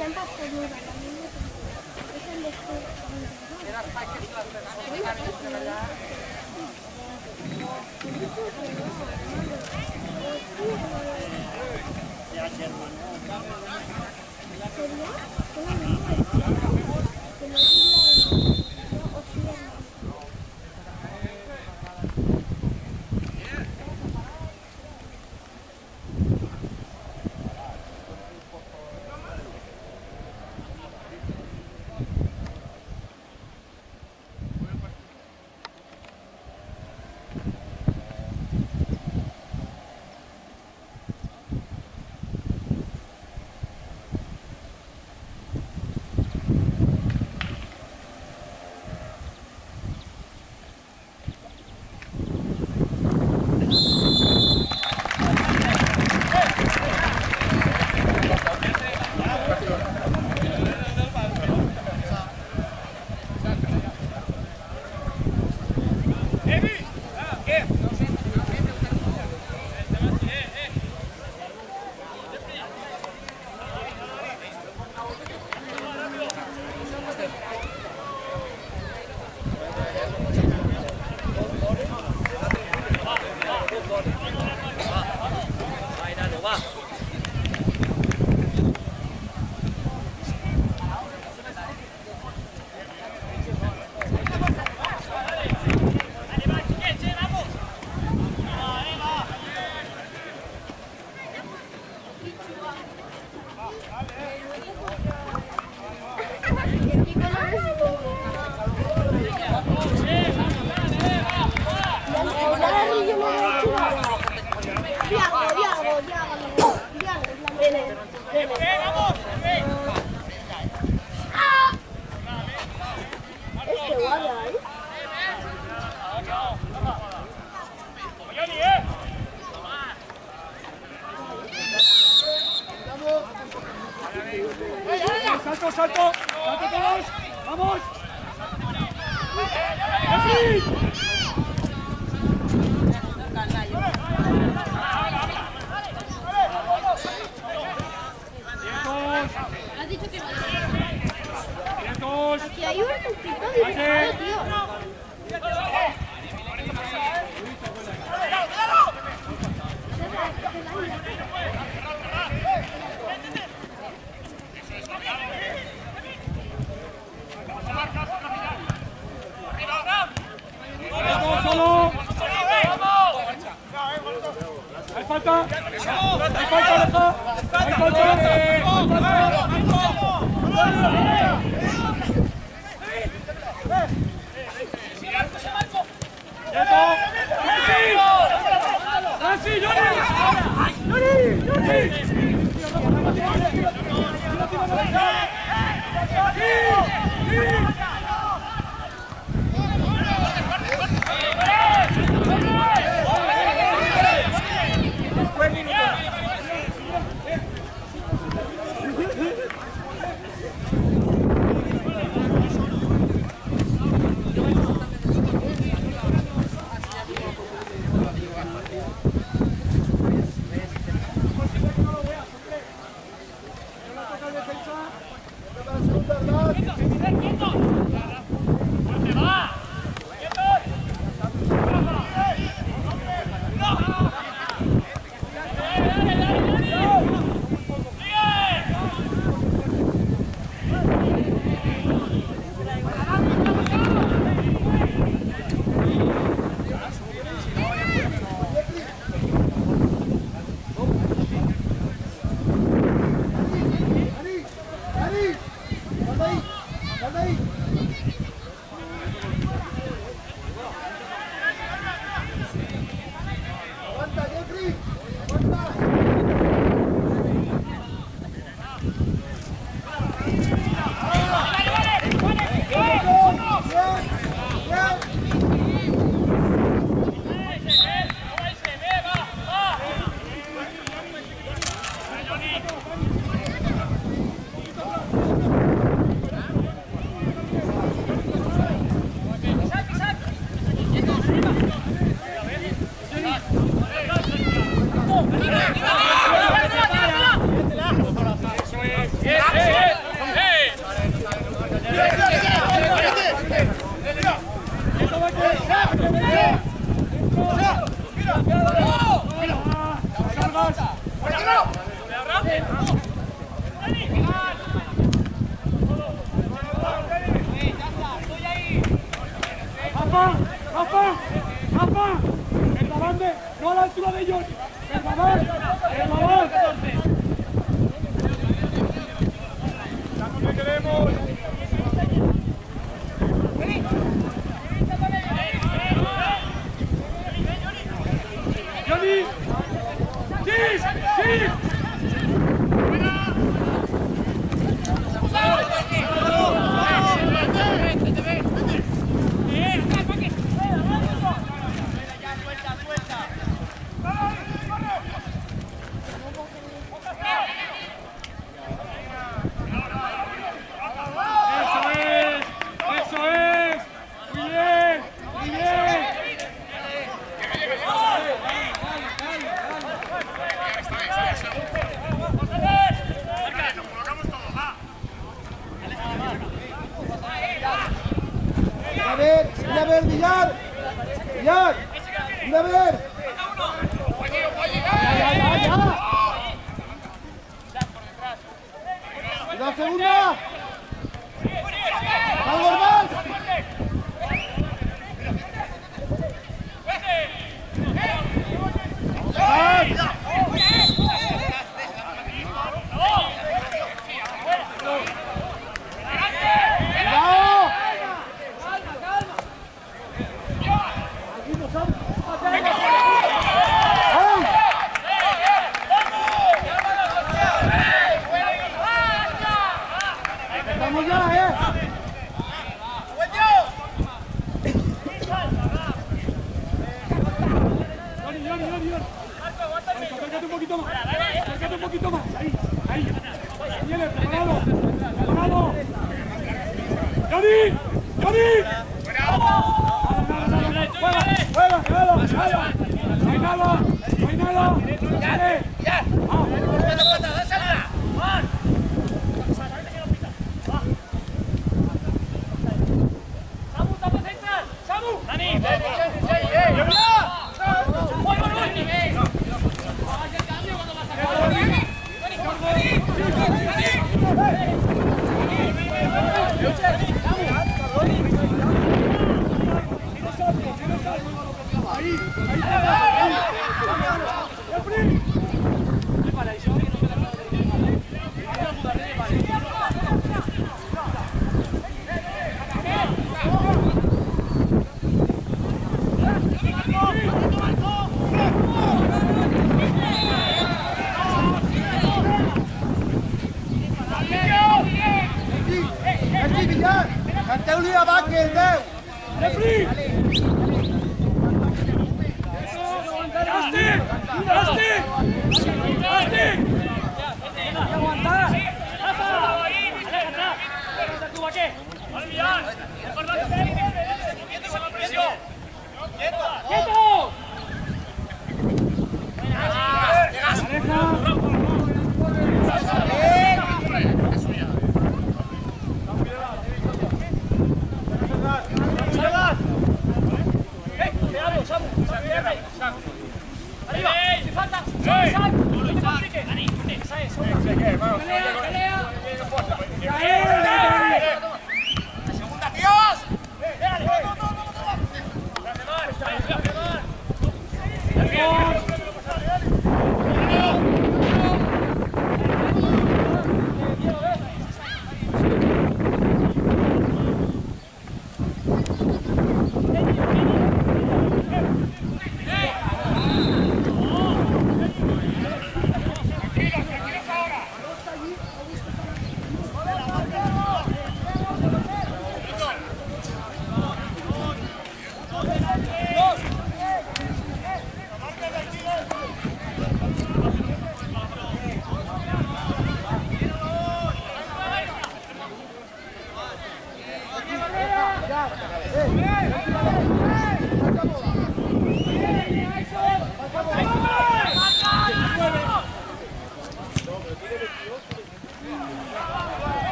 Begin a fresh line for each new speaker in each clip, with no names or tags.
¡Salto, salto! ¡Salto todos! ¡Vamos! ¡Así!
¿Has dicho que
¡Quietos!
aquí hay un tipo de tío?
¡Solo! ¡Hay falta! ¡Hay falta, Aleja! ¡Hay falta! ¡Nancy! borde, no a la altura de ellos. El babán. ¡Donde queremos! ¡Johnny! ¡Sí! ¡Sí!
¡Mira a ver, Villar! ¡Villar! ¡Mira a ver! ¡Y la segunda! ¡Vamos más! ¡Vamos ya,
Acércate un poquito más. Acércate un poquito más. Ahí. Viene, preparado. ¡Johnny! ¡Juega! ¡No hay nada! ¡Ya!
Canteu-li a Bach, que el veu!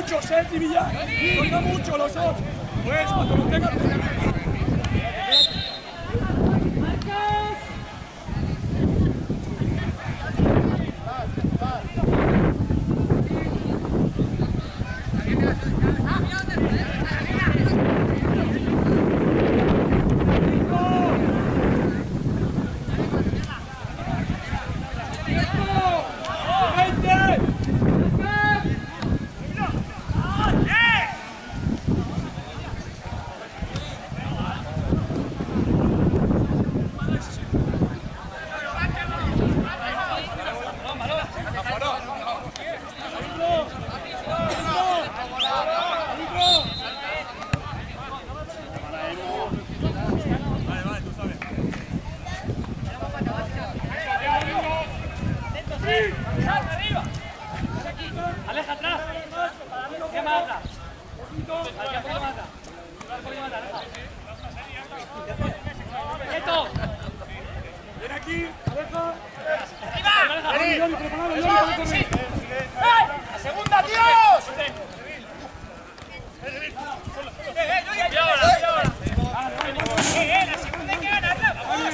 muchos, Sergi Villar. Toca mucho los dos. Pues cuando lo tengas.
Aleja atrás. ¿Qué más atrás? ¡Quieto!
Ven aquí, aleja.
¡La segunda, Dios!
La segunda hay que ganarla.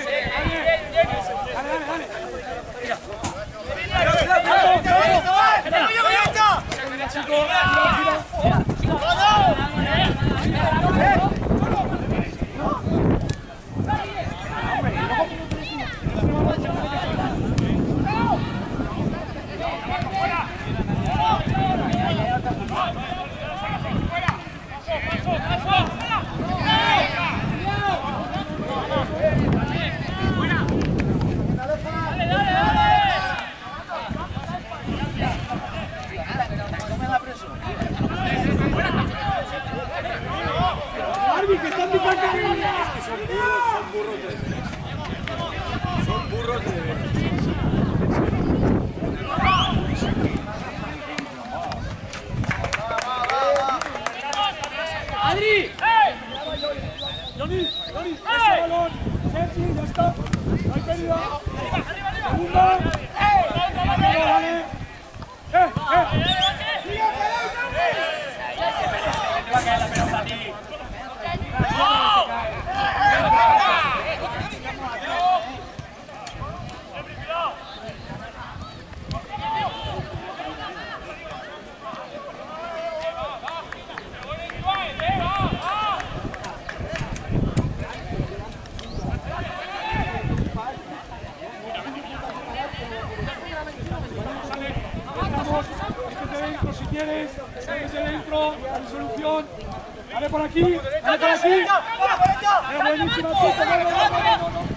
¡Adri! Johnny, ese balón. Sergi, ya está. No hay pérdida. Segunda. Vale.
Va a caer la pelota a ti.
Métete dentro si quieres. Métete dentro. Hay solución. Dale por aquí. Dale por aquí. Buenísima chica. No.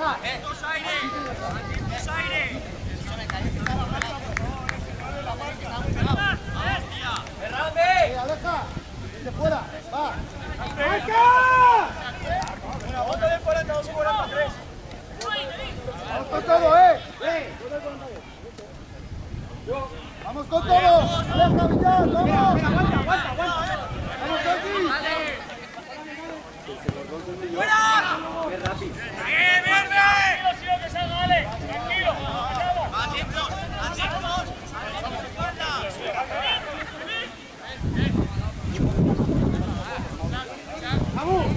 aleja. Aleja. De fuera. Va. Vamos con todo, Vamos con todo. Aleja, Villar, vamos. Aguanta. Vamos, Sergi.
¡Qué rápido! ¡Tranquilo, sigo que salga, Ale! ¡Tranquilo!
¡Vamos!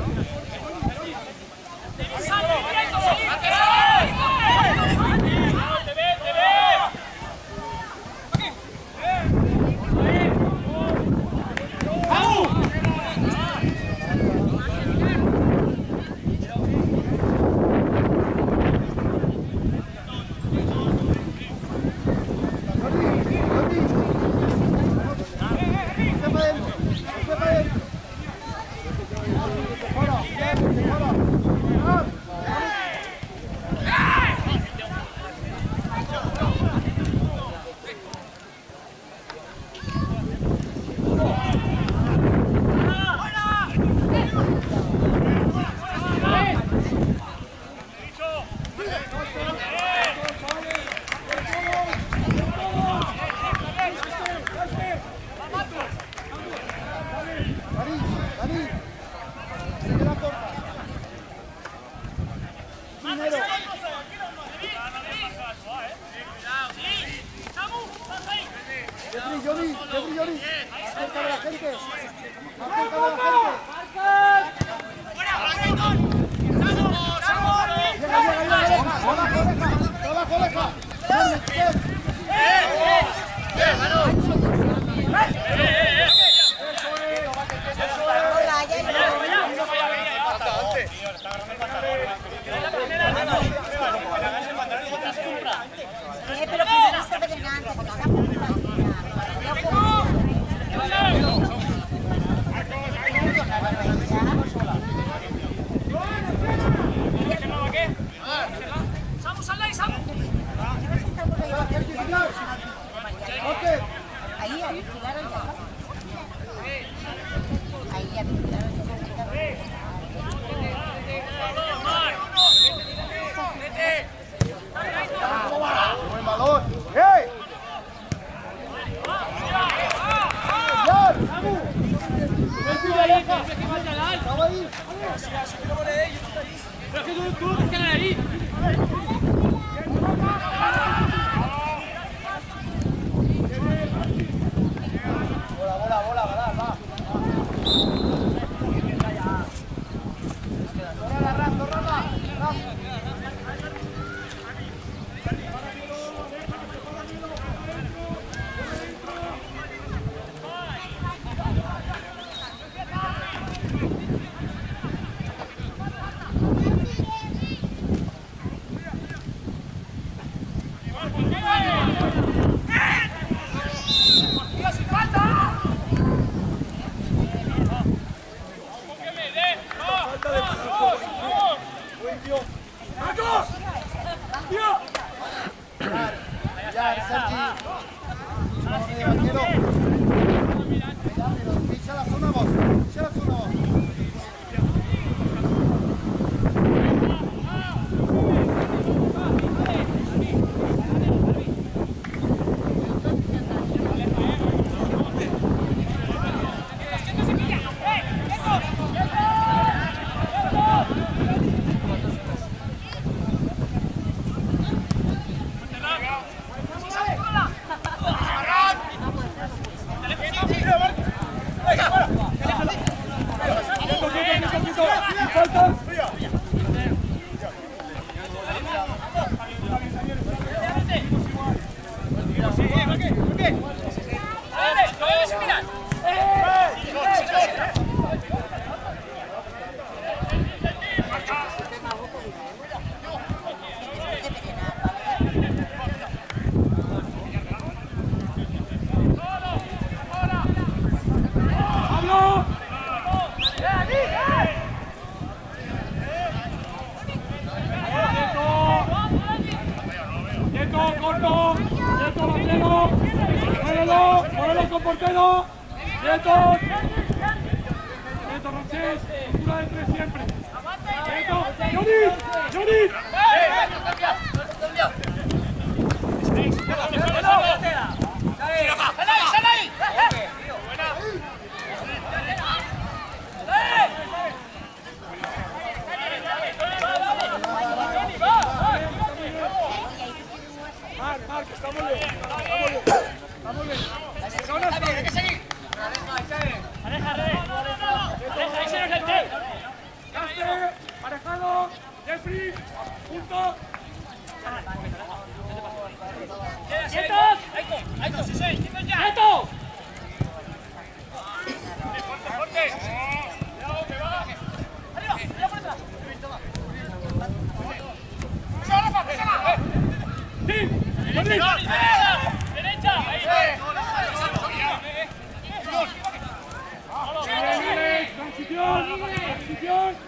Johnny, acerca de la gente.
Pero primero está peleando, porque está por ahí a vigilar ya. Ahí a vigilar
Buen balón. ¡Hey!
Marcelo. Quietos. Quieto, Ramsés. Cultura de 3 siempre. Quieto. Johnny. Johnny. Marc, estamos bien. Estamos bien.
Hay que seguir. Ahí se nos el té.
Caste, Parejado, Jeffrey, punto.
¡Quietos! ¡Aito! ¡Sí! ¡Quietos ya! ¡Quieto! ¡Fuerte, fuerte! ¡Cuidado, que va! ¡Arriba! ¡Arriba por detrás! ¡Písala, Rafa! ¡Písala!
¡Sí!
¡Derecha! ¡Ahí!
Transición.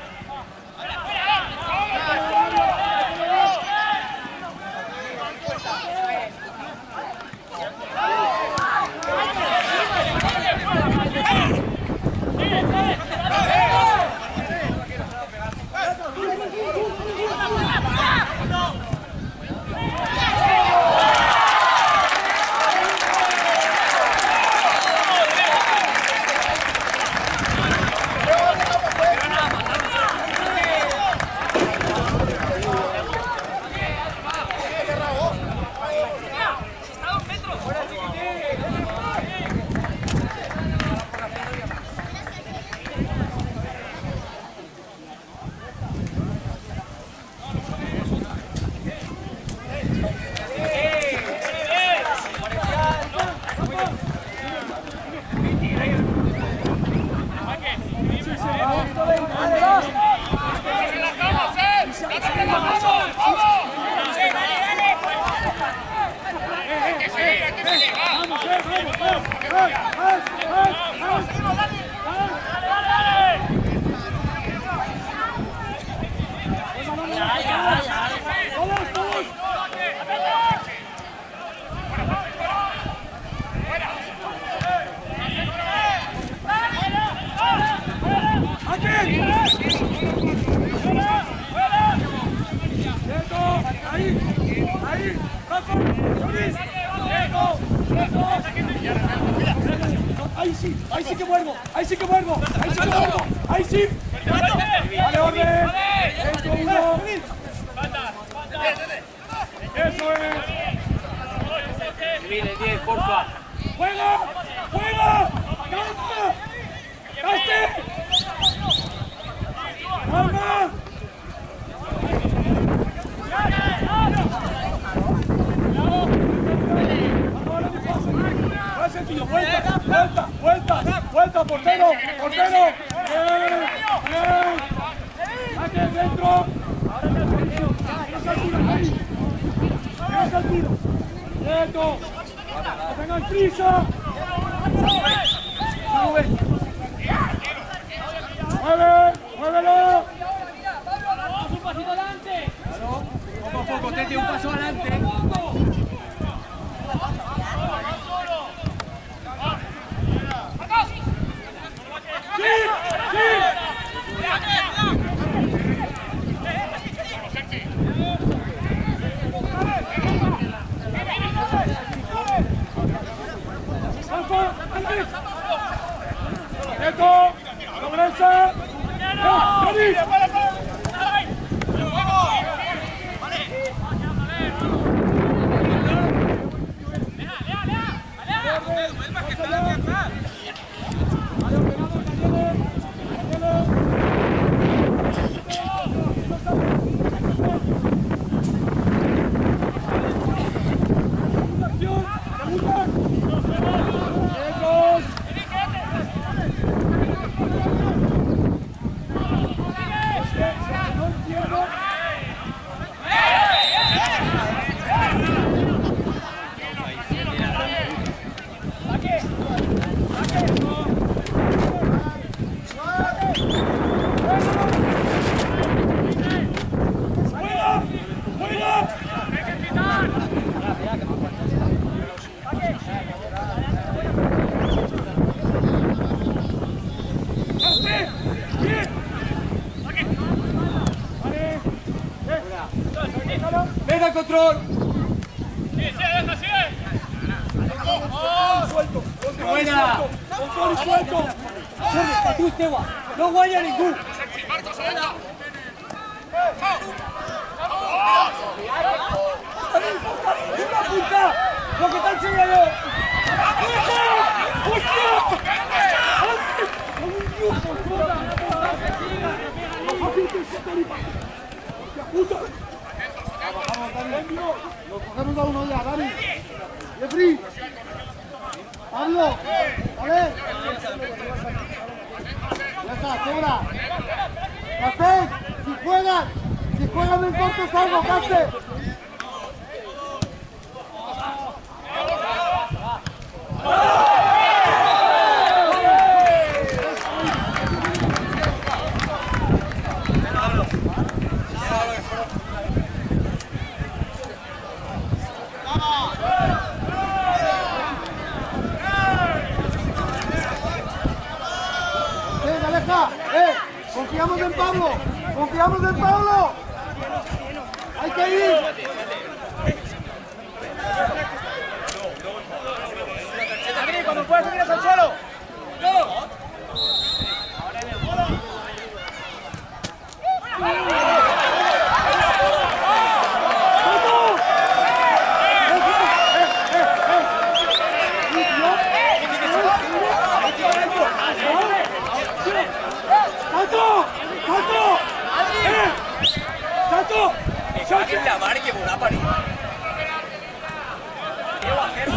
Ahí sí que muerdo. Ahí sí. Vale, orden. Eso, uno. Eso es.
Viene 10, porfa.
¡Juega! ¡Caste! ¡Calma! No es sencillo, vuelta, portero. Saque dentro. Tienes al tiro. Quieto. No tengan prisa. Muévelo.
Un pasito adelante.
Poco a poco, Tete, un paso adelante.
control.
Buena.
Control y suelto. Corre, pa' tú, Esteban. No guaya ningún. ¡Una punta! ¡Lo que te enseñado! ¡Hostia!
Vamos, Dani. Lo cogemos a uno ya, Dani. Jeffrey. Pablo. Vale. Ya está, sobra. Castell, si juegan en corto salgo, Castell. Confiamos en Pablo, confiamos en Pablo. Hay que ir.
Adri, cuando puedas subir al suelo.
La mar que volá para arriba. Quiero hacerlo.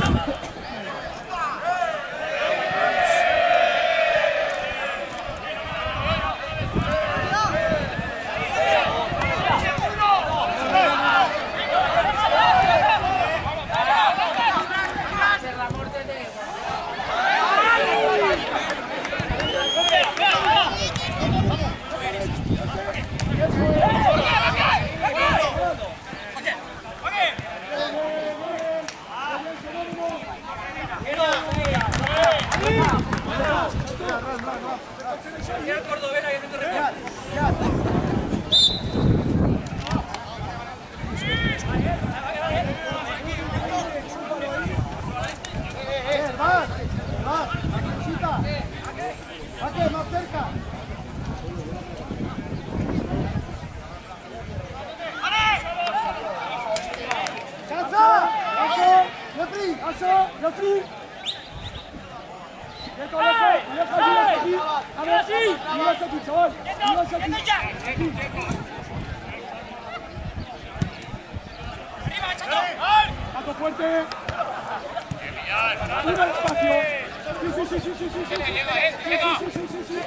Más cerca.
Tato fuerte. Sube el espacio. Sí.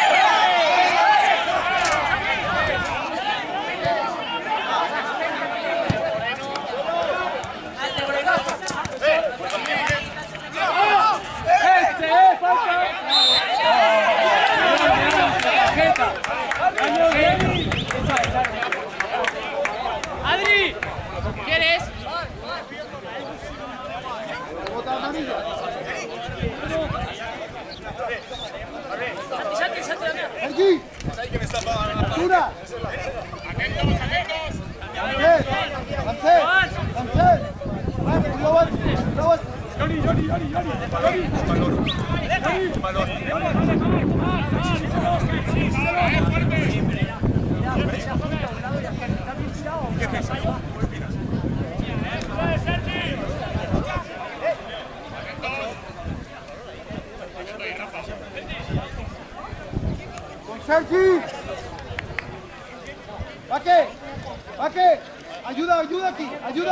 Adri, ¿quieres?
Aquí. Dura. Sergi. Vaque. Ayuda aquí.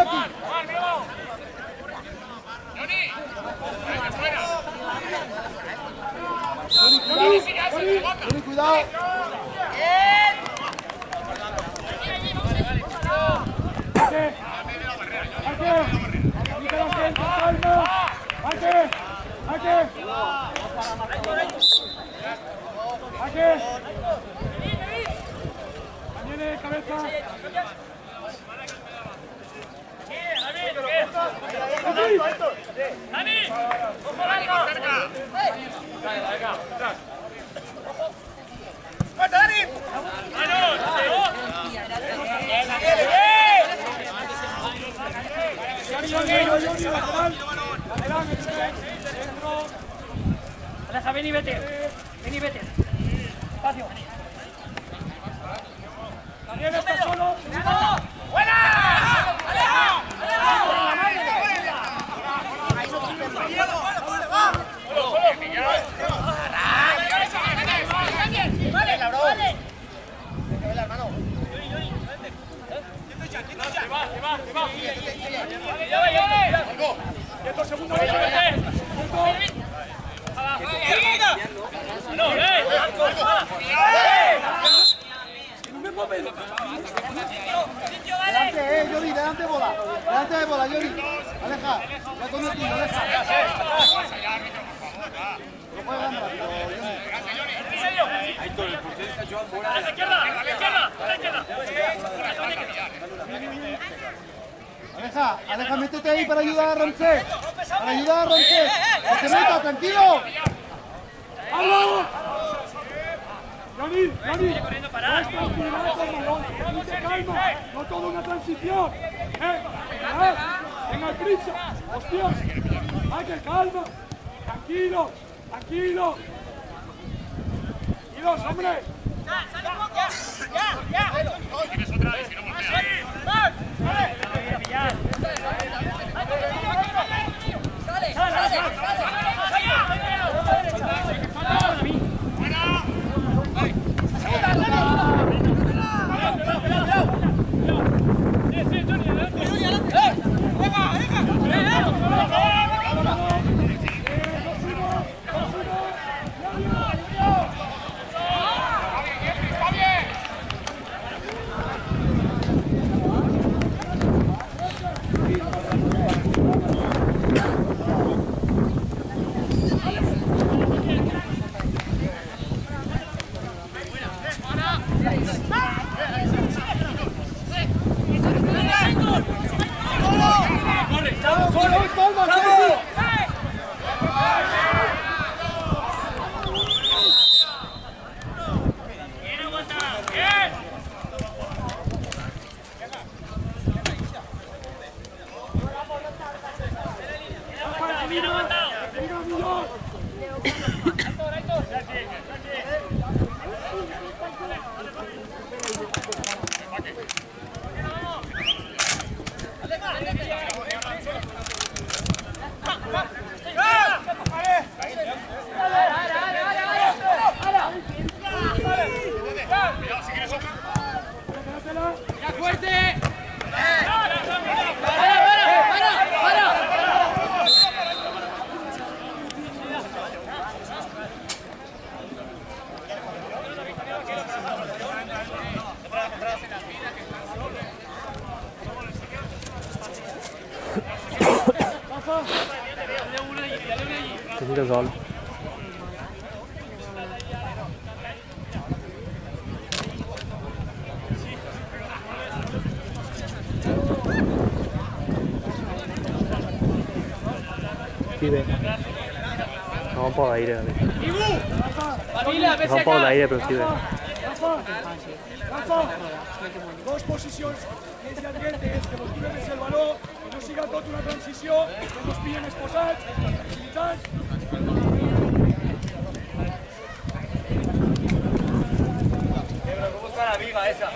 Johnny, cuidado.
Viene cabeza.
¡Dani! ¡Ojo largo! ¡Venga! ¡Atrás! ¡Fuerte, Dani! ¡Vamos! vete. Vení, vete. Espacio.
Daniel está solo. Quieto, segundo.
Delante, Yori, delante bola. Delante de bola, Yori. Aleja, ya con el tiro, aleja. No puede ganar,
A la izquierda, a la izquierda, a la izquierda.
Aleja, métete ahí para ayudar a Ramsés. Para ayudar a Ramsés. ¡Que se meta, tranquilo!
¡Hablo! Johnny, no es tranquilidad con el balón, tenite calma, no toda una transición. Venga, prisa, hostias, que calma, tranquilo, tranquilo. Tranquilos, hombre.
¡Sale un poco! ¡Ya! Tienes otra vez, si no volteas.
Necesito gol. Pibe. No, un poco de aire, David. No, un poco de aire, pero pibe.
Dos posicions més llarguetes, que vos tiren més el baló, que no siga tot una transició, que vos pillen exposats, facilitats.
¿Cómo está la viga esa?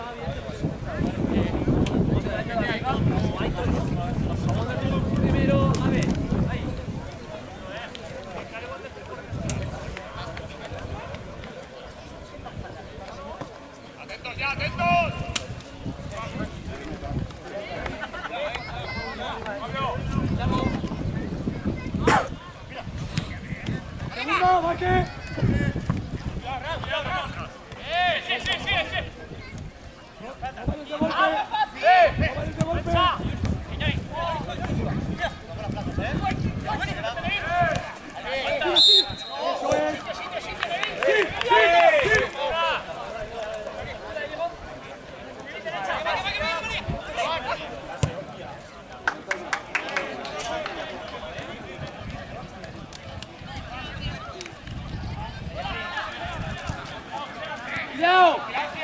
Primero, a ver, ahí.
¡Atentos ya, atentos!
Segunda, Vaque. Jóvenes de golpe. Jóvenes de golpe. Eso es. Sí, sí, sí. ¡Cuidado!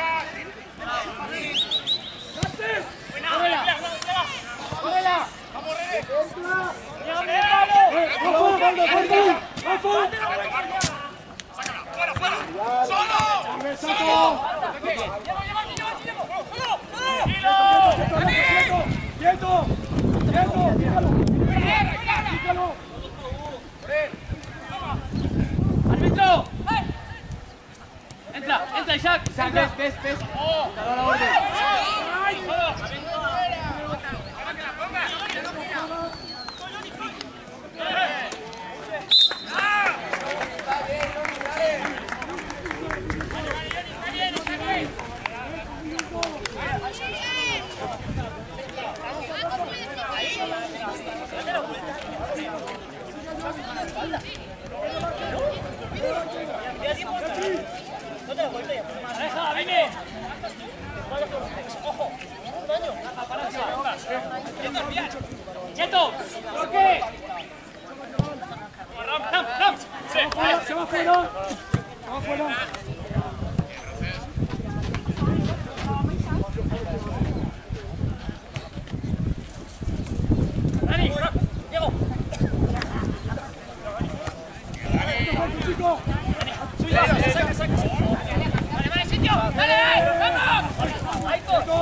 ¡Córrela! ¡Rafa! ¡Rafa! ¡Quieto! ¡Déjalo!
¡Árbitro! Entra, Isaac.
Ves. Te ha dado la orden.
¡Quieto! ¿Por qué? ¡Ram!
Se va fuera.
¡Dani! ¡Diego!
Chico.
¡Vale, sitio! ¡Dale! ¡Vamos! ¡Ahí,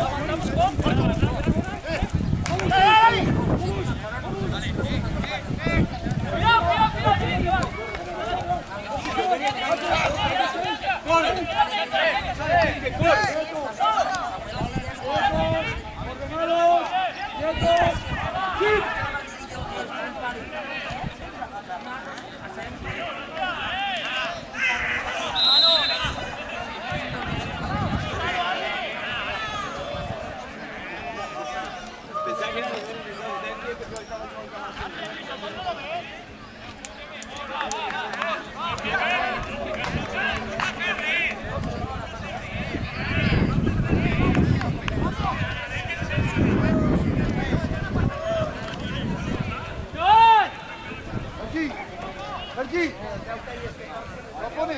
Sergi, lo pones.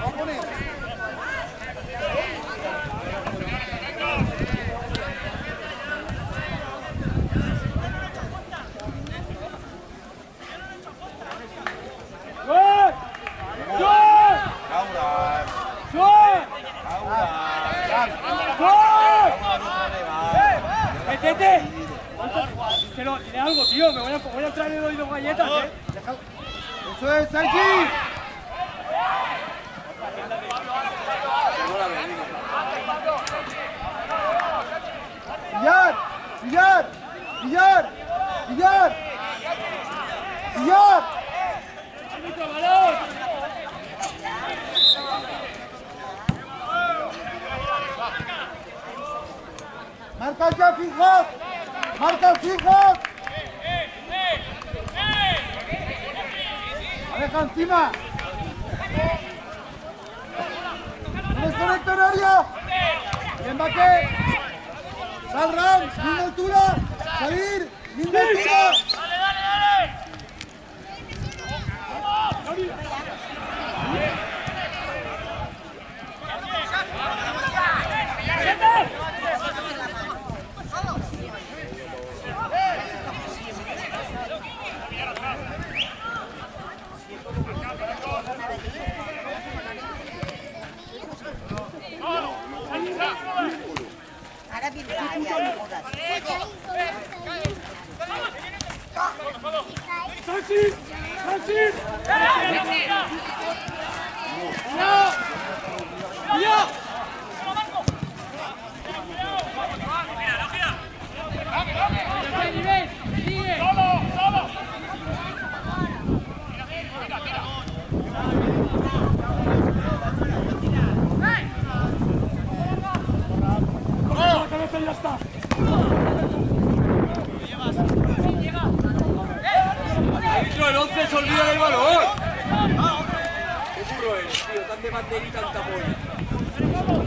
¡Métete! Dile algo, tío, me voy a entrar y le doy 2 galletas, ¿eh?
¡Eso es, Sergi! ¡Villar!
¡Árbitro, balón!
¡Marca ya, fijos! ¡Aleja encima! ¡Desconecta en área! ¡Bien, Baque! ¡Sal, Ram! ¡Misma altura! ¡Salir! ¡Misma altura!
Ahora viene la área de bodas.
¡Sanchi! Ya está.
Árbitro, el 11 se olvida del balón. Qué burro eres, tío, tan de banderita, tanta polla.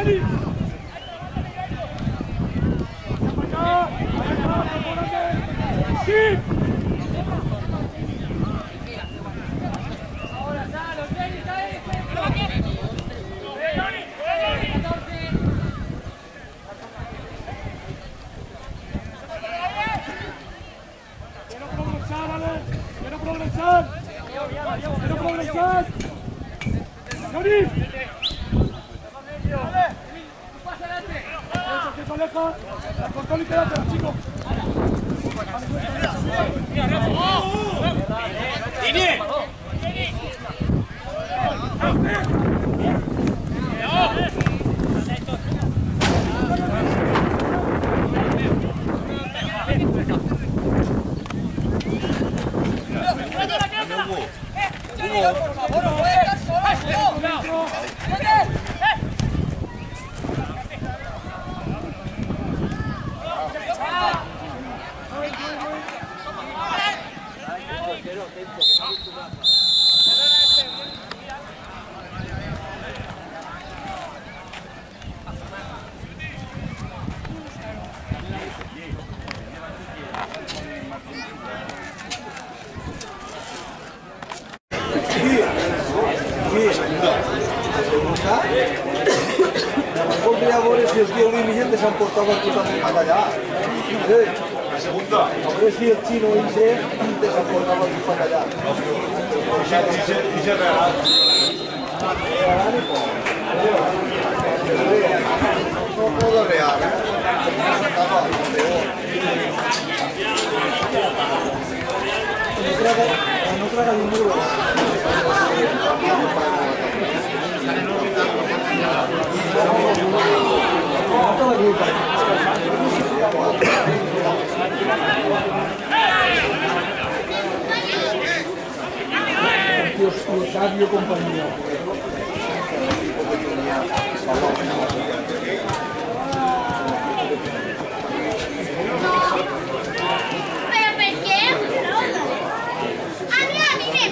Dani! Acá, ¡sí! ¡Quiero progresar! ¡Johnny! ¡Eso que se aleja! ¡Al control y quédate, chicos!
¡Línea!
Si els diu l'Imigent desemportava totalment cap allà. La segunda. A veure si el xino Ise desemportava tot cap allà. Ise regal. No puedo real, no traga dinero. Dios, Octavio compañía.
Pero ¿por qué? A mí me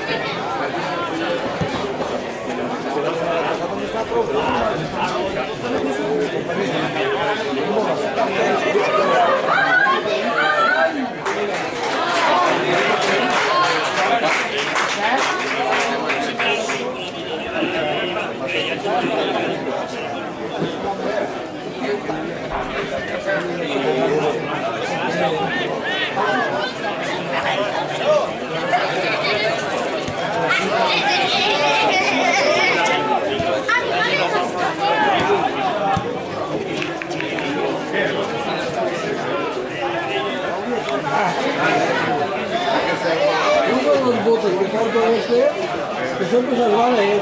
Uno de los votos que falta que son que salvables.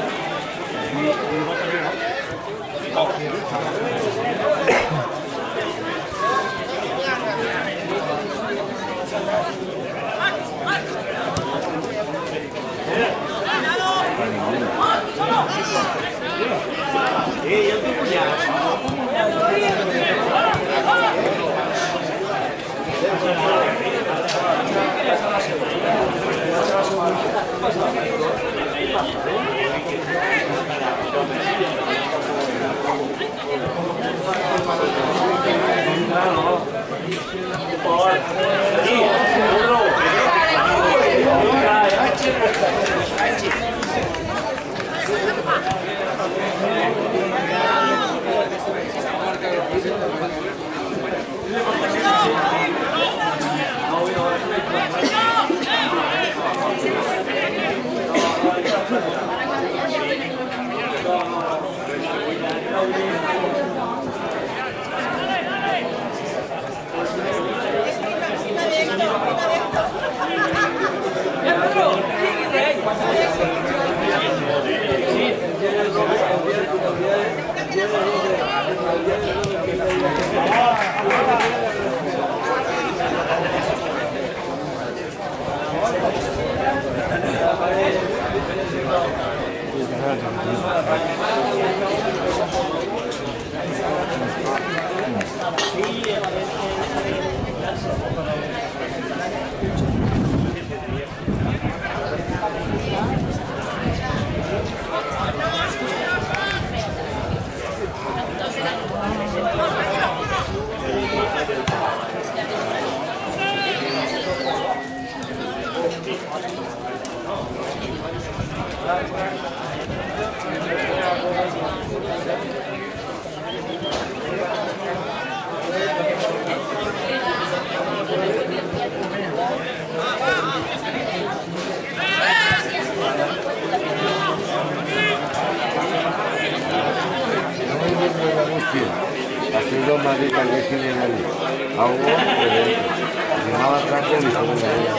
Así dos malditas que tienen allí. Algo de dentro. Y nada atraco y todo de ahí.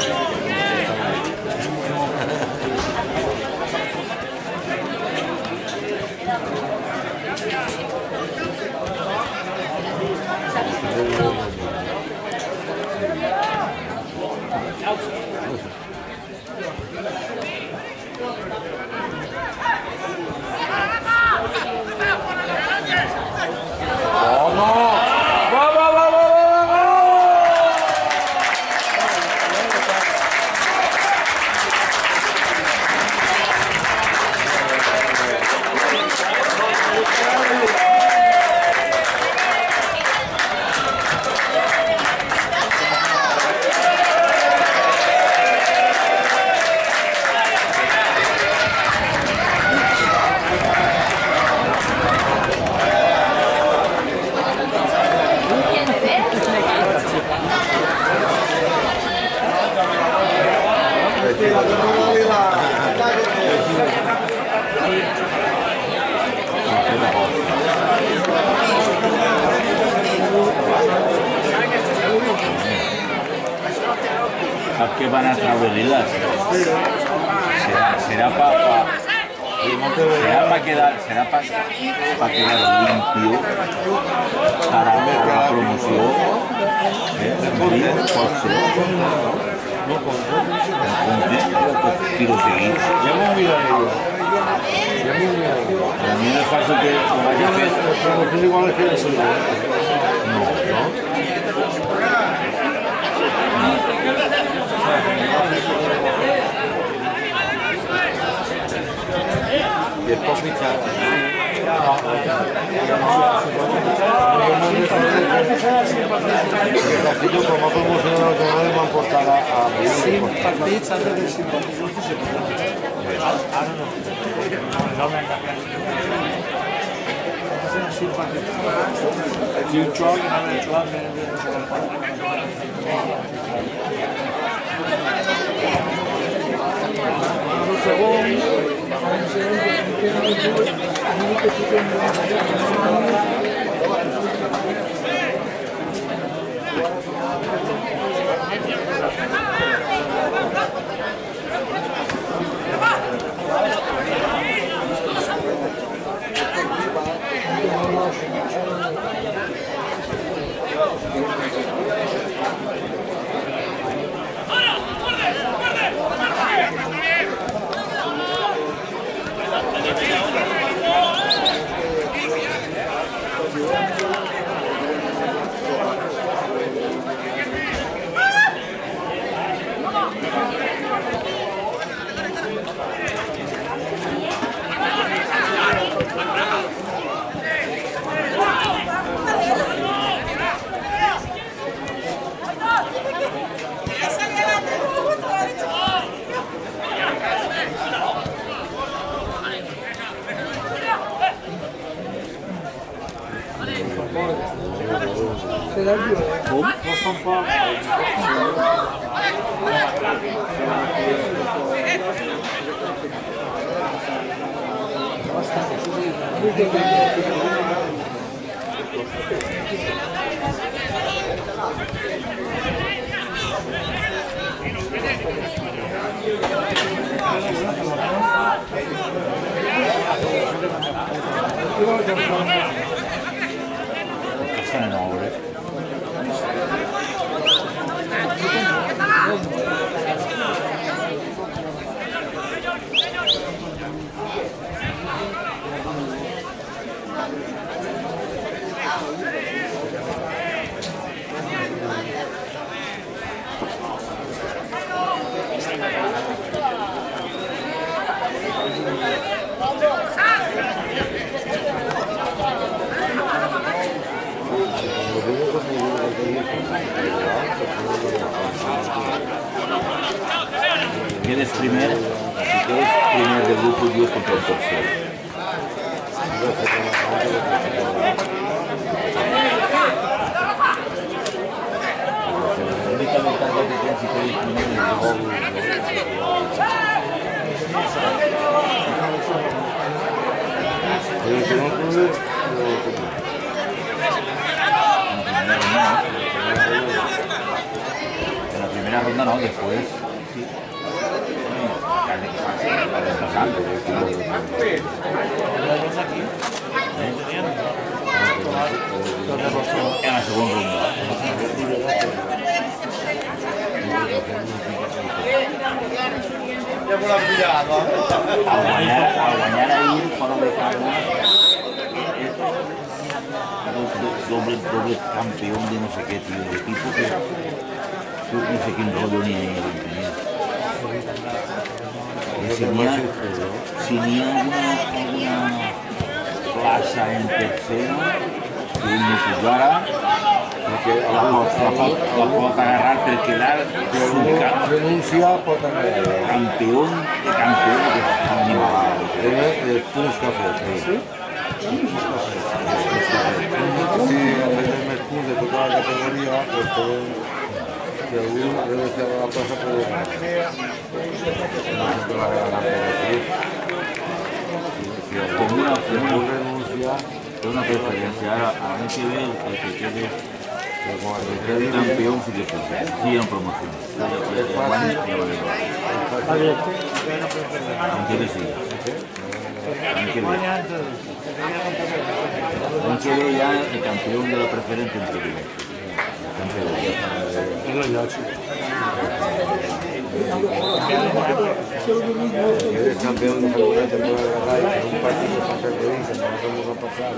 ¿Qué van a traerlas? Será para quedar limpio para la promoción. Quiero seguir.
Ya me olvidaré yo.
A mí me falta que vaya a hacer.
La promoción igual es que el suyo. Y después fichar. El castillo, como ha promocionado el canal, me han portado a
Partits antes del simpatizó se ara no. Aquí un xoc i anava a xoc
¿Quieres primer? Si quieres primer del grupo, Dios contra el tercero.
Pero si no puedes,
No, después, sí. En la segunda ronda. Al guanyar ahir fora de casa doble campeón de no sé qué, tío, de equipo que no sé qué rollo ni tenía. Si ni alguna plaza en tercera que él no jugara, la pot agarrar per quedar
Renuncia pot agarrar.
campeón de campeón que es animal.
Punts que ha fet. Sí? Si ha fet els més punts de tota la categoria, doncs si algú deu fer la plaça per no sempre la regalan per aquí. Si algú renuncia,
Es una preferencia. Ahora, a mí que ver el que quede campeón sí que puede. Sí, en promoción. Aunque le siga. Aunque ve ya el campeón de la preferente en primera.
eres campeón de alguna temporada de un partido contra el Provincia, no nos vamos a pasar.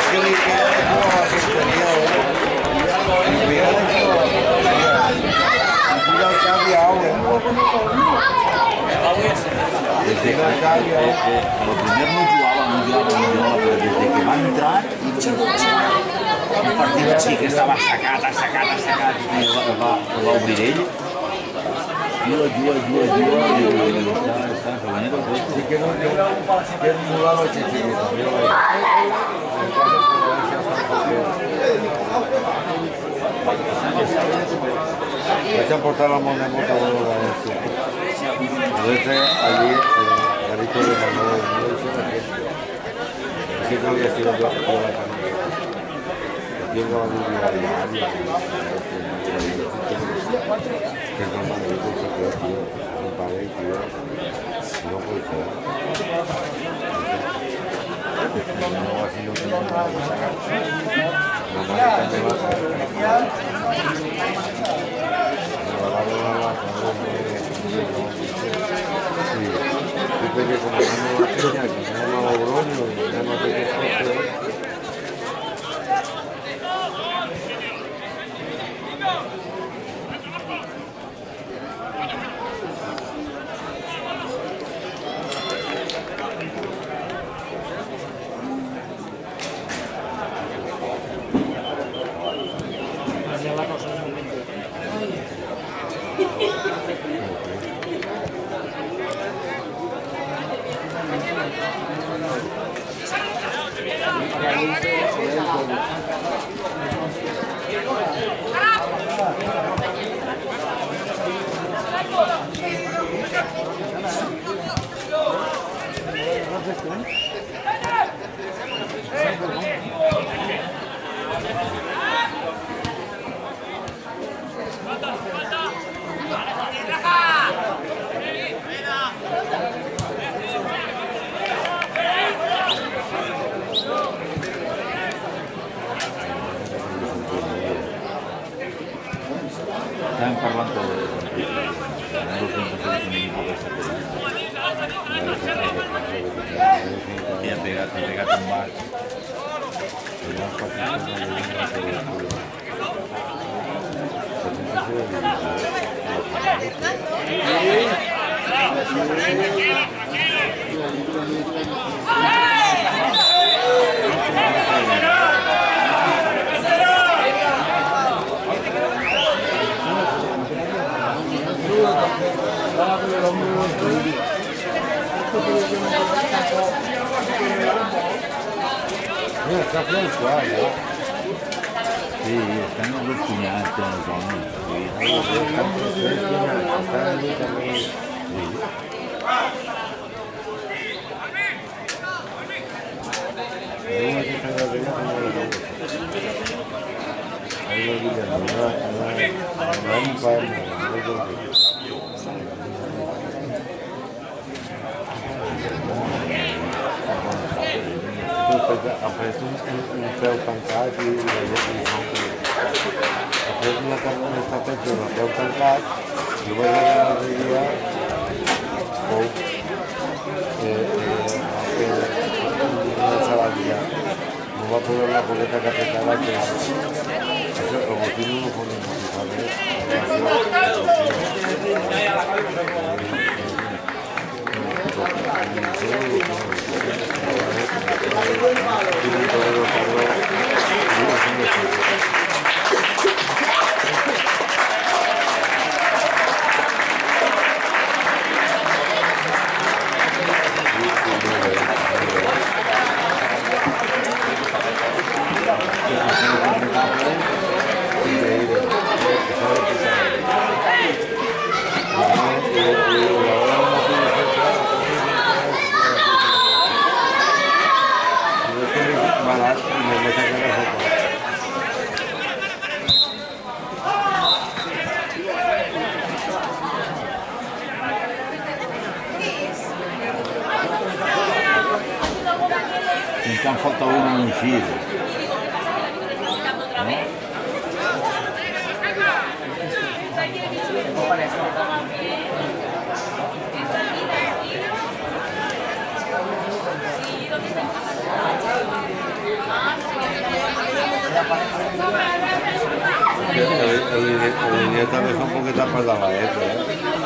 Desde que lo primero no jugaba, pero desde que va a entrar, un partido així que estava assecat, i va obrir ell. Juga, i està revenint el tot.
Sí que no que és molt la chiquita, vaig a portar la moneda molt a la Valencia. Entonces, allí, Garito de Manolo, así que había sido yo la familia. Aquí no va a vivir a diario, que es normal, yo pienso que es tío, un padre, tío, no puede ser. No, así no tiene nada que sacar. Mamá que también va a sacar. Que como no me va a que no me va a Logroño y ya no te quedas.
Estaven parlant de los representantes d'un equip que està pegant. I ha pegat un bat.
Está fresco,
Sí, están los cuñados en el zona.
Aparece un peu tancat i la gent aparece una carne està feta amb el peu tancat i vaig anar a la dia una saladilla no va poder la coleta capetada que això el botín no lo ponemos Então falta uno en un giro. ¿No? esta vez un poquito apagada esto, ¿eh?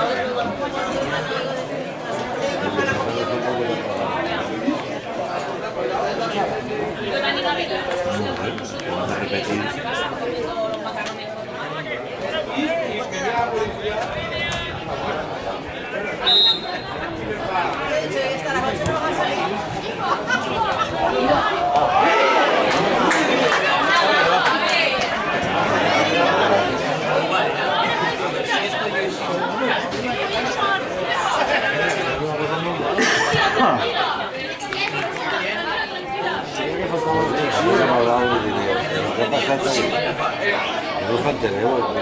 Vamos a repetir.
Esta noche no va a salir.
¿Qué pasa ahí? No falta de oro.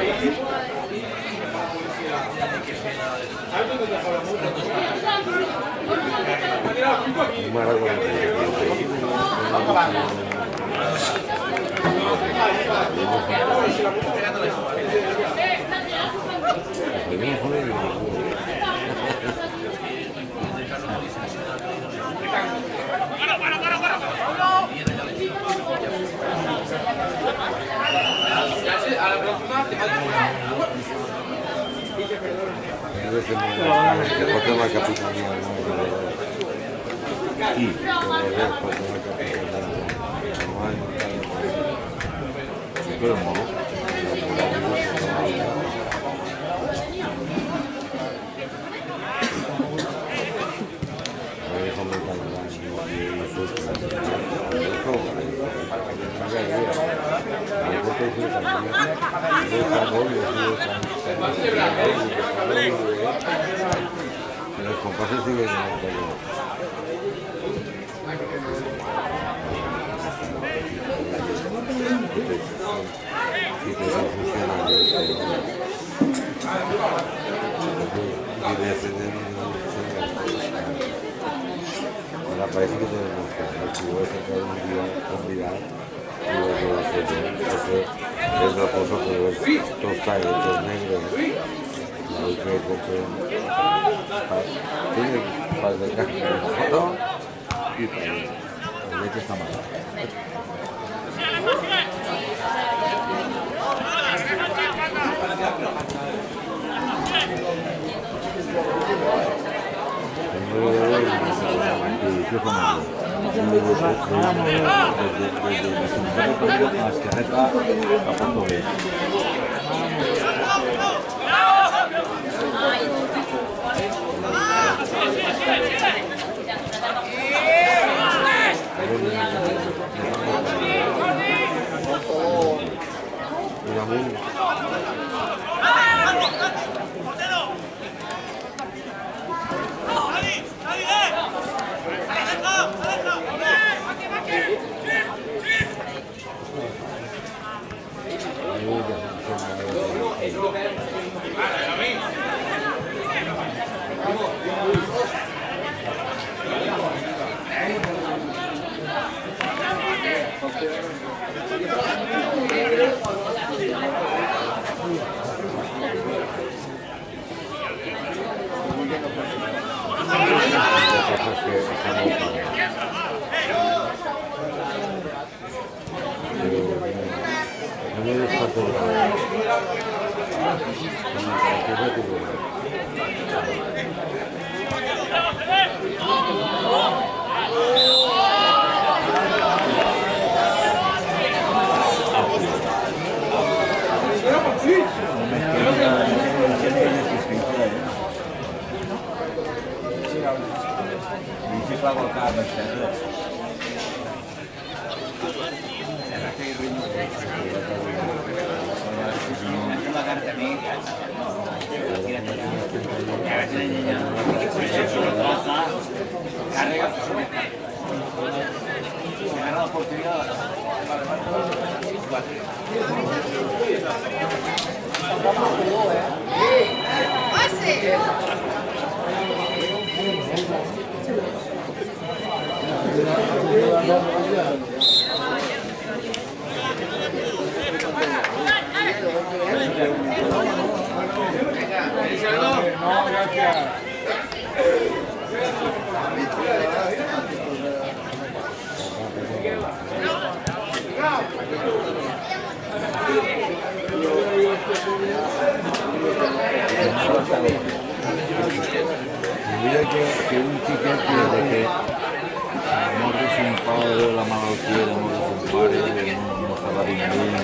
A la próxima te falta
la capitanía, los compases siguen parece que tenemos que voy a sacar un día convidado y voy a hacer es la cosa que es tostadito negro la última que compré tiene un par de cajas de foto y para el leche está mal.
Bravo.
Mira que un chiquete de que amor de su padre, la malaltia d'amor de son pare, no estava vinguent,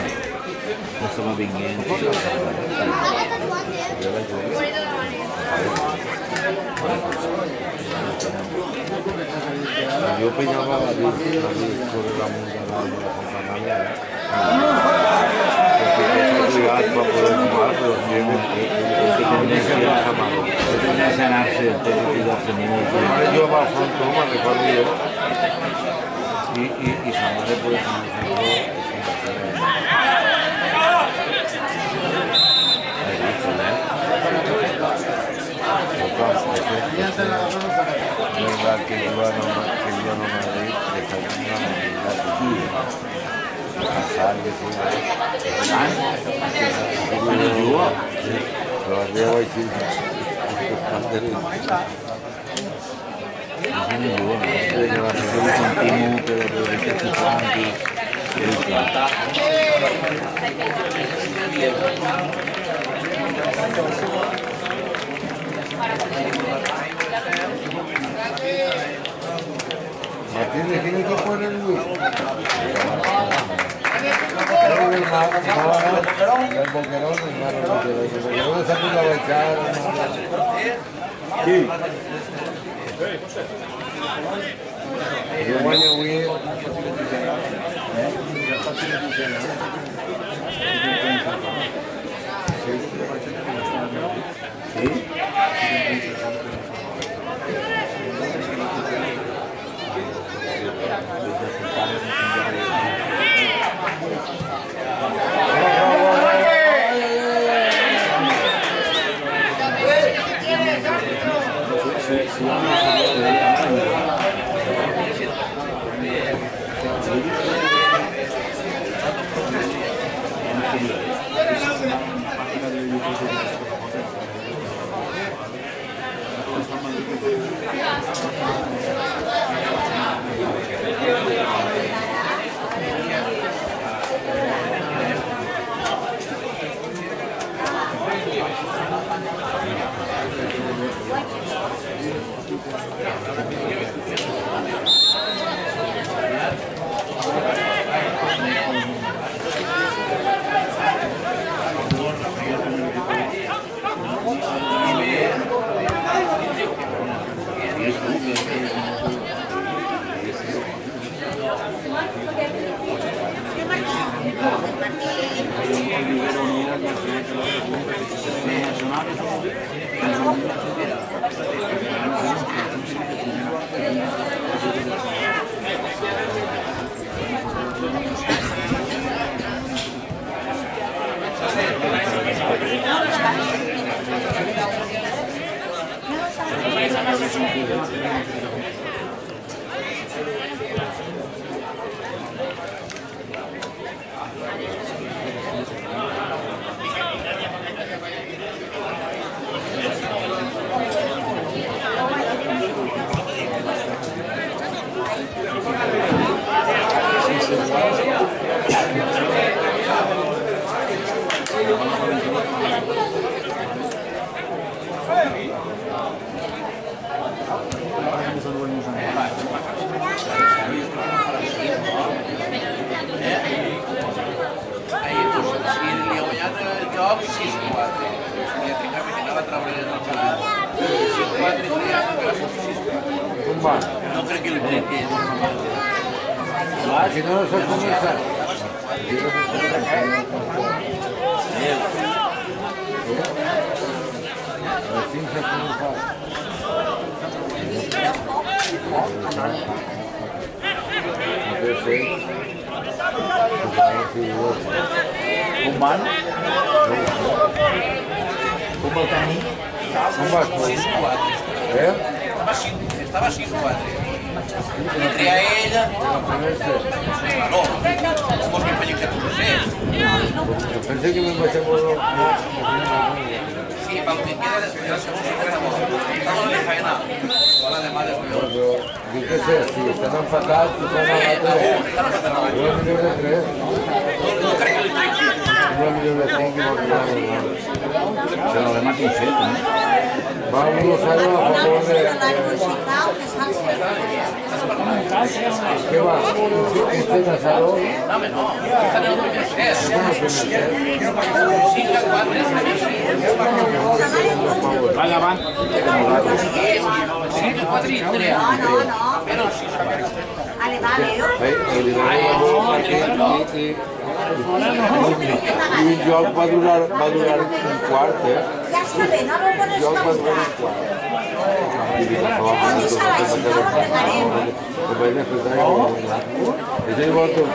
jo peinava la bici sobre l'amunt de la Fontanalla, perquè s'ha obligat per poder jugar, però tenia que anar-se, tot i tirar-se molt. La mare jugava al frontó, me'n recordo jo, i sa mare poder anar-se. Verdad que yo no Madrid, que está en una movilidad de casar, de fútbol. Pero las veo ahí sí. Martínez, ¿quién equipo en el Luis? El Boquerón se ha podido echar. Sí. Yo voy a huir. Sí.
No crec que li tregui.
Si no, no s'ha començat. Els 5 s'ha començat.
Com van? Com el tenir?
Com vas, tu?
Estava 6-4. I tria ella... No, vols que faci 14-6.
Pensé que me'n vaig a veure...
Sí, pel que queda després del segon sí que era bo. No li feina. La de mare és millor.
Però, jo què sé, si estan empatats, tu fan a la 3. Una millor de 3.
No crec que li tregui.
Una millor de 5 i molt millor de 9.
Se lo demás que sé, ¿no?
Vamos a ver a favor de... ¿Qué va? ¿Usted casado?
Vaya, van.
I un joc va durar un quart, eh? El joc va durar un quart. I dic, ho vaig despertar i és igual que el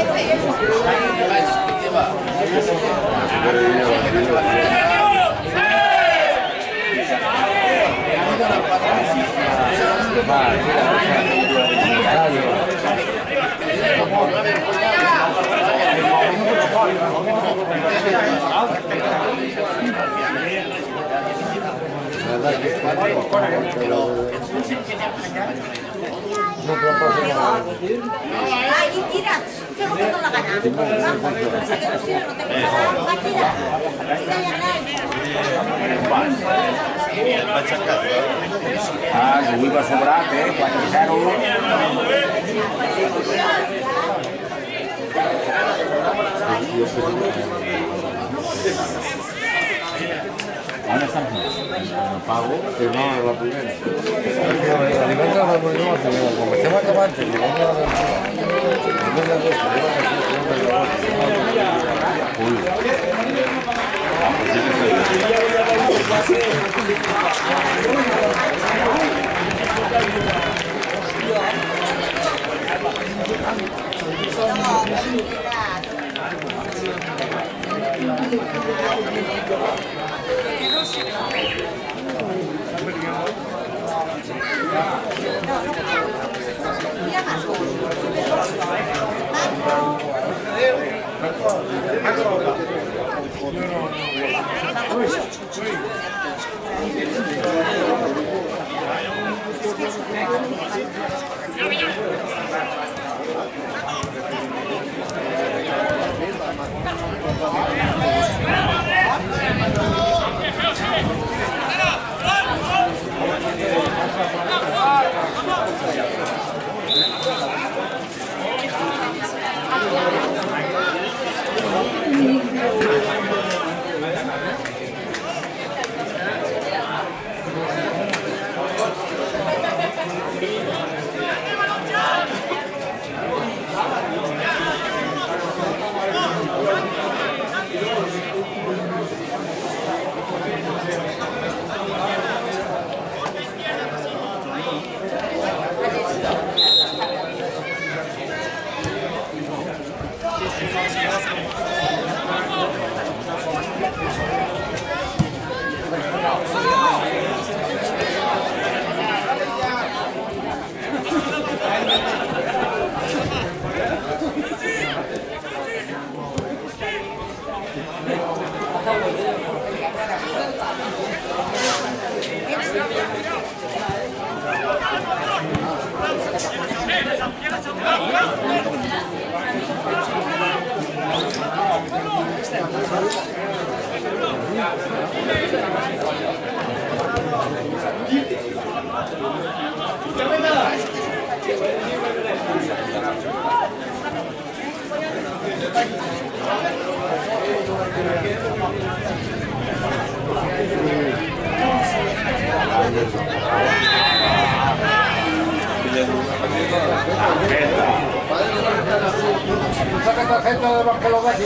Ahí tira, que no tengo la gana. Pasa que no sirve, no tengo la gana. Tira,
Ah, que avui va sobrat, 4-0. On estan fent?
El pago, que no, la primera. La divendres la reunió la primera. Com estem acabant, el divendres la Saca tarjeta de Barcelona aquí.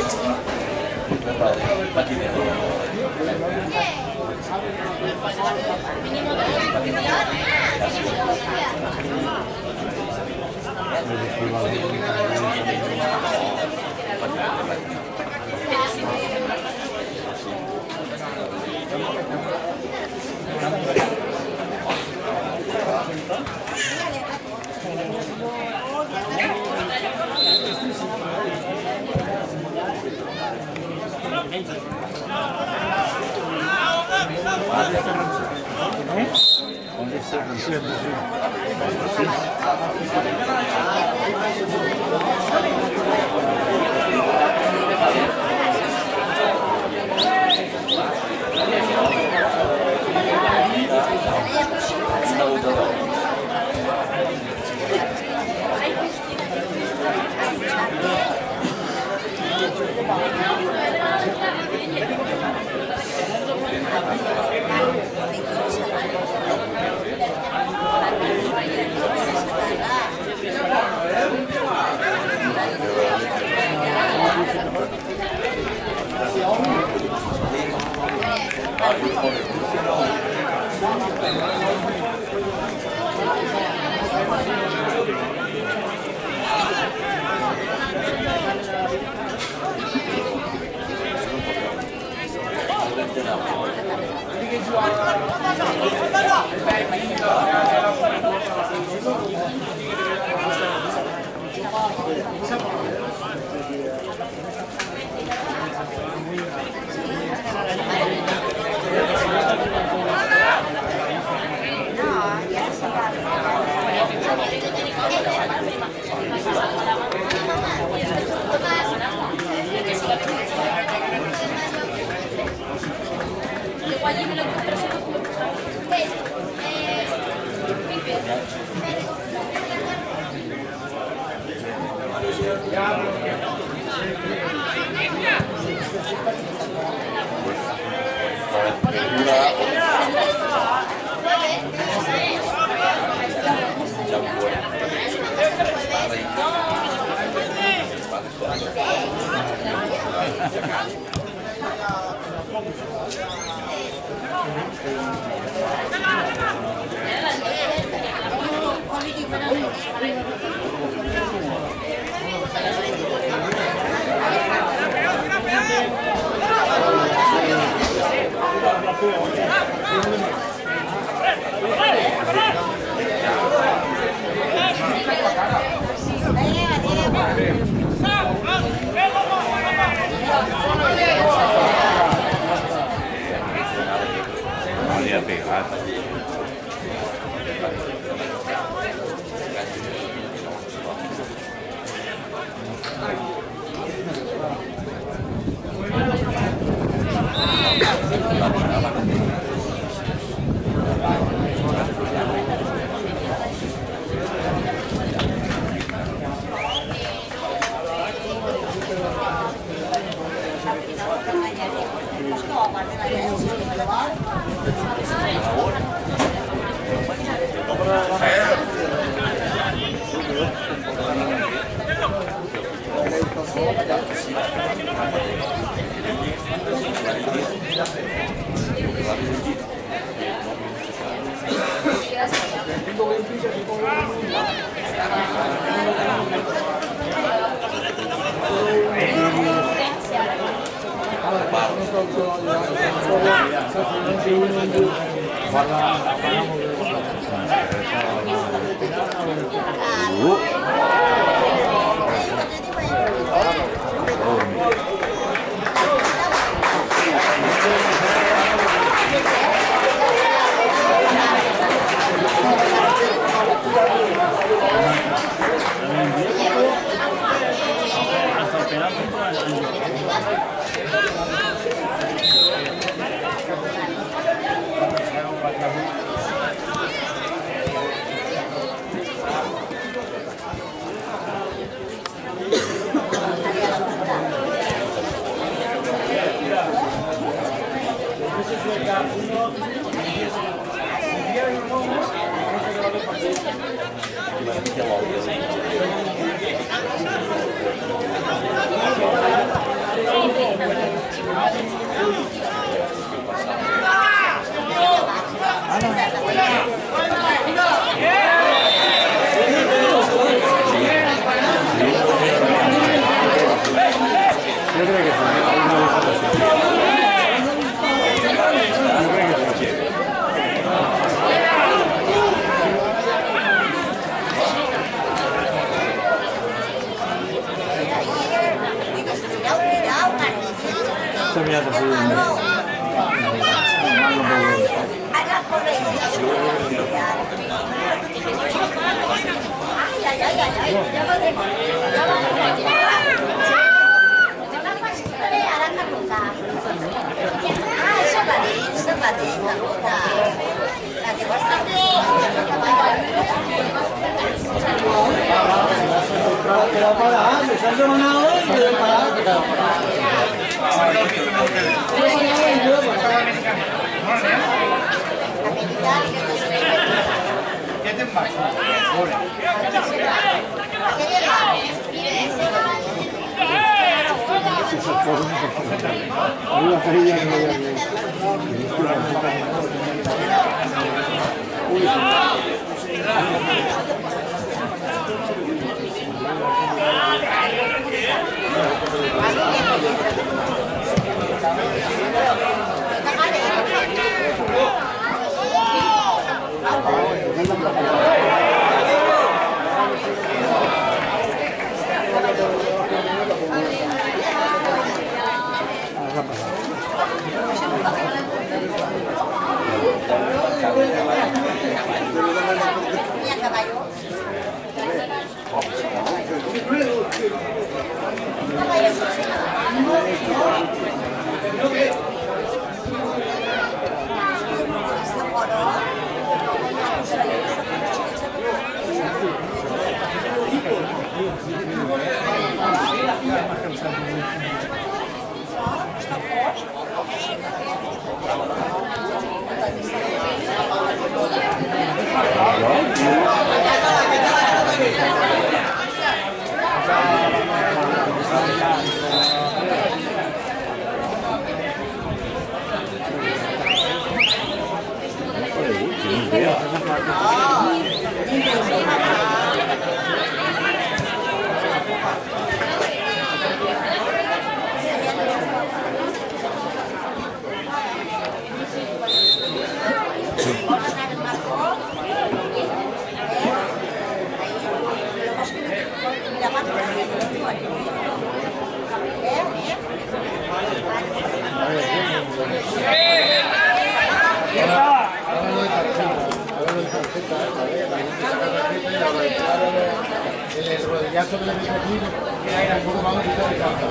El rodillazo que le meto aquí, mira, era un poco más bonito de casa.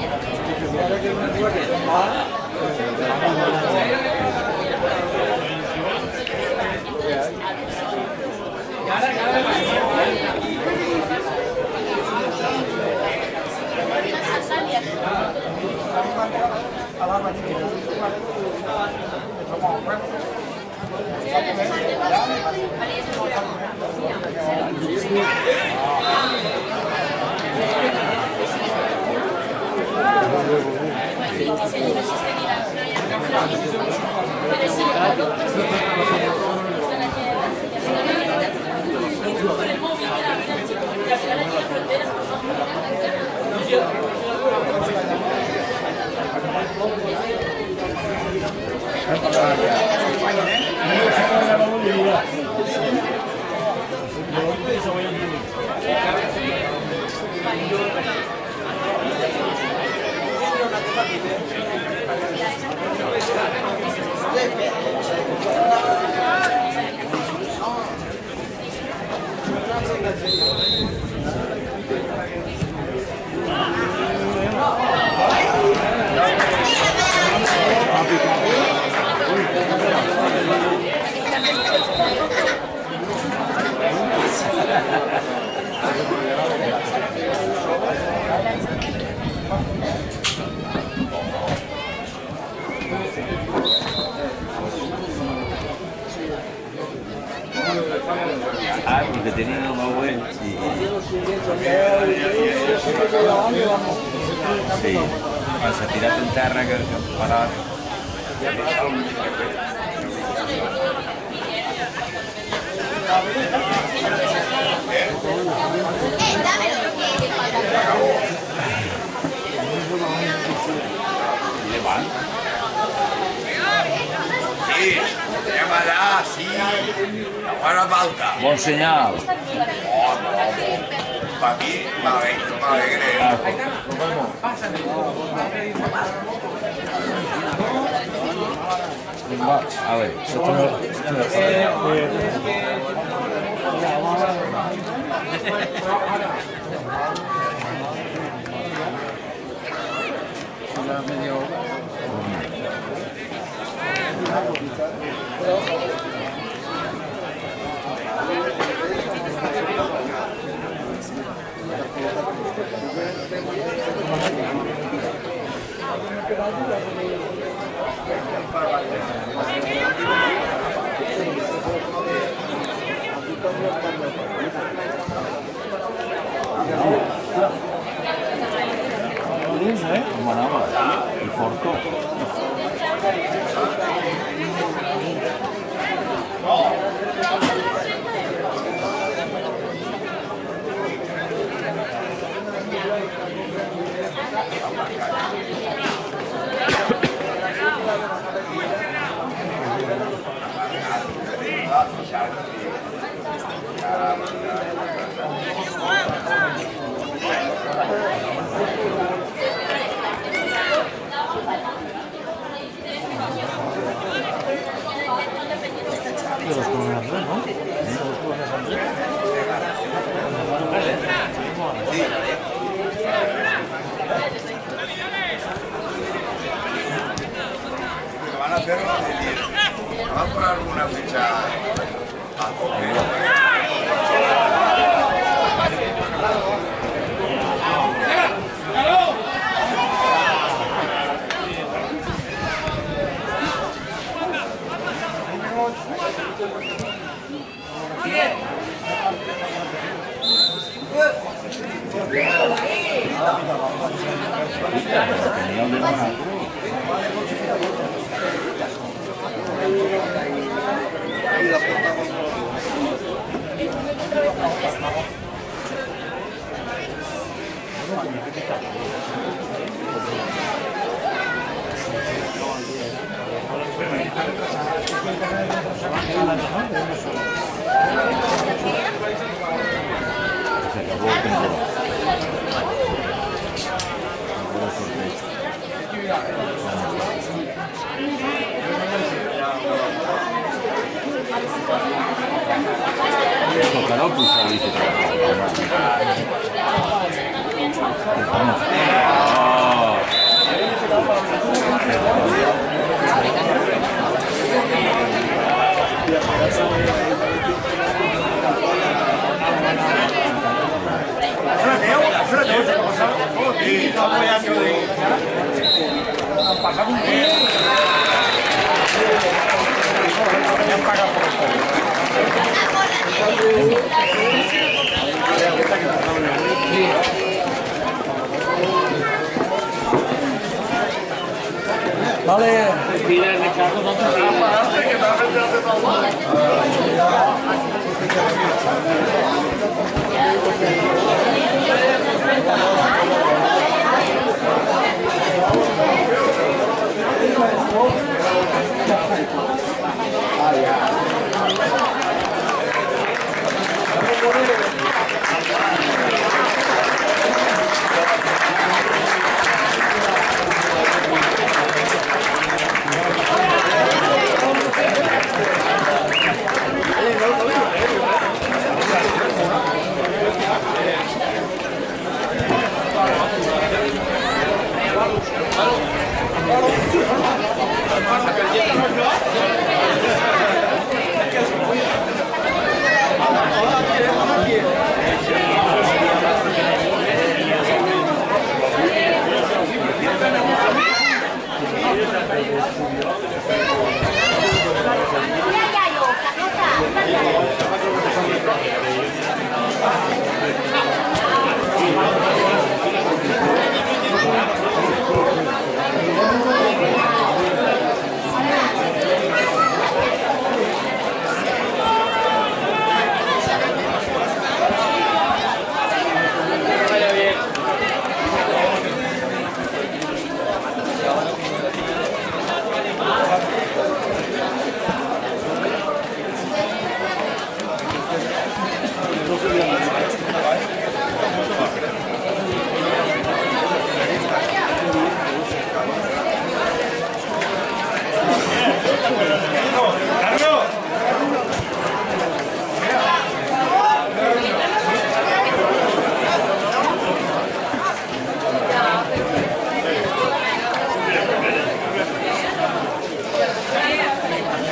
Ah, porque tenían una buena. Sí. Sí. Vas a tirar en terra que parar. ¿Le van?
Sí, llámala, sí. No hará falta.
Bon senyal.
Para mí, me alegre.
A ver. Com anava? I forto.
Vale.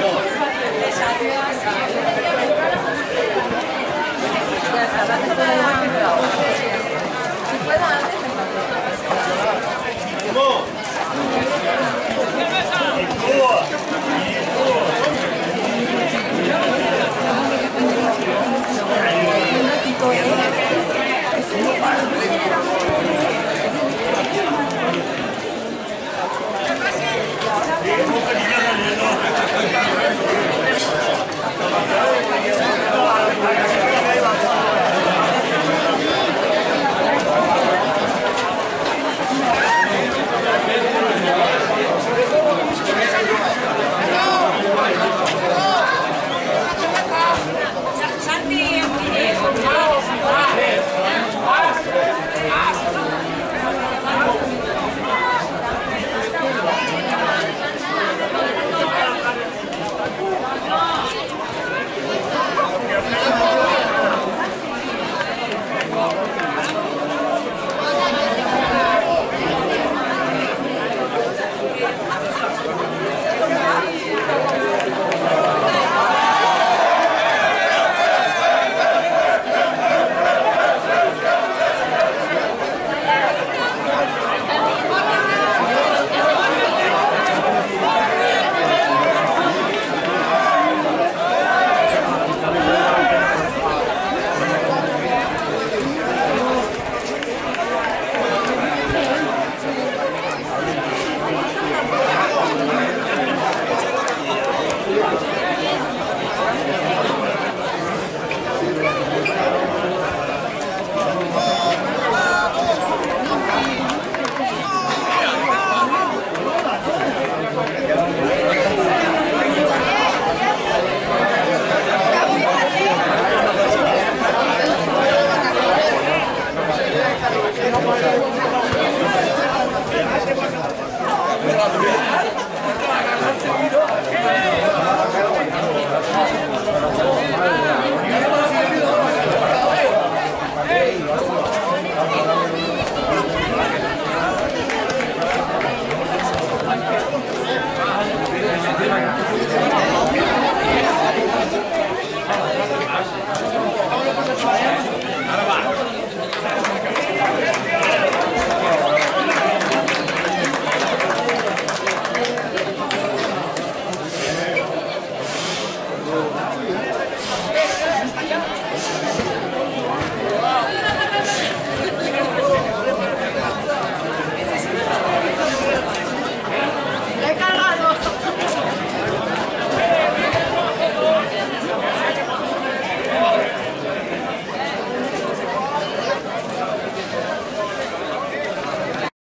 Ya está,